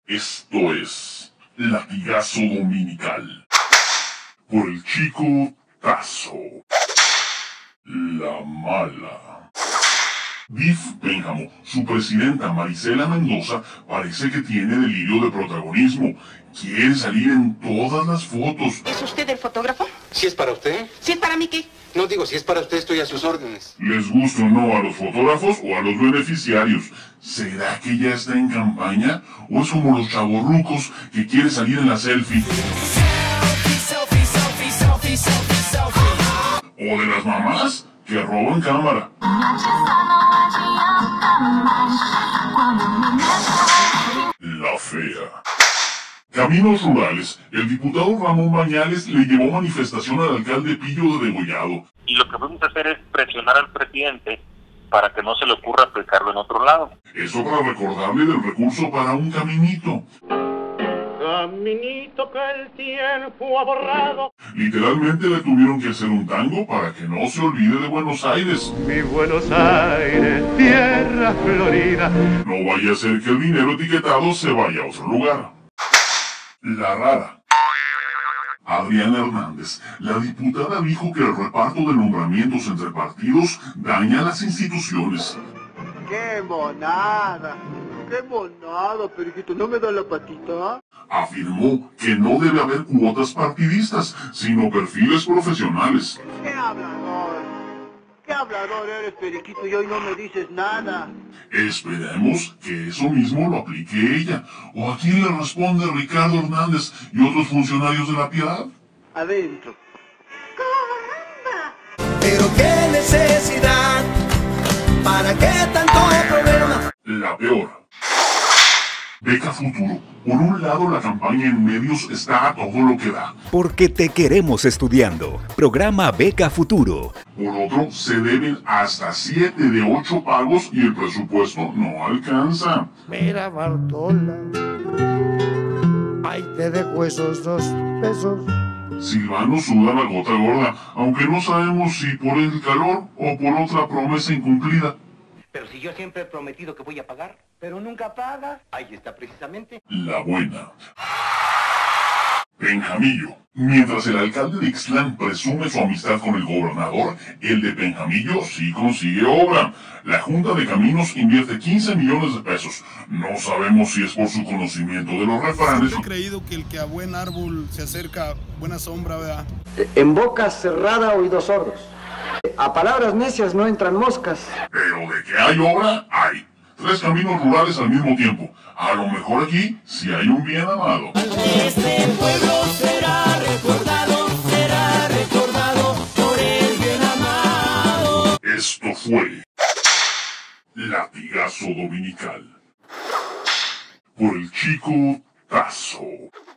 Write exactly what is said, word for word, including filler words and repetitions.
Esto es Latigazo Dominical por el Chico Tazo. La mala. D I F Pénjamo, su presidenta Marisela Mendoza, parece que tiene delirio de protagonismo. Quiere salir en todas las fotos. ¿Es usted el fotógrafo? ¿Si es para usted? ¿Si es para mí qué? No digo, si es para usted, estoy a sus órdenes. Les gusta o no a los fotógrafos o a los beneficiarios. ¿Será que ya está en campaña? ¿O es como los chavorrucos que quiere salir en la selfie? ¿O de las mamás que roban cámara? La fea. Caminos Rurales, el diputado Ramón Bañales le llevó manifestación al alcalde Pillo de Degollado. Y lo que vamos a hacer es presionar al presidente para que no se le ocurra aplicarlo en otro lado. Eso para recordarle del recurso para un caminito. Caminito que el tiempo ha borrado. Literalmente le tuvieron que hacer un tango para que no se olvide de Buenos Aires. Mi Buenos Aires, tierra florida. No vaya a ser que el dinero etiquetado se vaya a otro lugar. La rara. Adriana Hernández, la diputada, dijo que el reparto de nombramientos entre partidos daña las instituciones. ¡Qué monada! ¡Qué monada, periquito! ¿No me da la patita? Afirmó que no debe haber cuotas partidistas, sino perfiles profesionales. ¡Qué hablador! ¡Qué hablador eres, periquito! Y hoy no me dices nada. Esperemos que eso mismo lo aplique ella. ¿O a quién le responde Ricardo Hernández y otros funcionarios de la Piedad? Adentro. Pero qué necesidad, ¿para qué tanto problema? La peor. Beca Futuro. Por un lado, la campaña en medios está a todo lo que da. Porque te queremos estudiando. Programa Beca Futuro. Por otro, se deben hasta siete de ocho pagos y el presupuesto no alcanza. Mira, Bartola, ahí te dejo esos dos pesos. Silvano suda la gota gorda, aunque no sabemos si por el calor o por otra promesa incumplida. Pero si yo siempre he prometido que voy a pagar, pero nunca pagas. Ahí está precisamente. La buena. Penjamillo. Mientras el alcalde de Ixtlán presume su amistad con el gobernador, el de Penjamillo sí consigue obra. La Junta de Caminos invierte quince millones de pesos. No sabemos si es por su conocimiento de los refranes. He creído que el que a buen árbol se acerca, buena sombra, ¿verdad? En boca cerrada, oídos sordos. A palabras necias no entran moscas. Pero de que hay obra, hay. Tres caminos rurales al mismo tiempo. A lo mejor aquí sí hay un bien amado. Este pueblo será recordado, será recordado por el bien amado. Esto fue Latigazo Dominical por el Chico Tazo.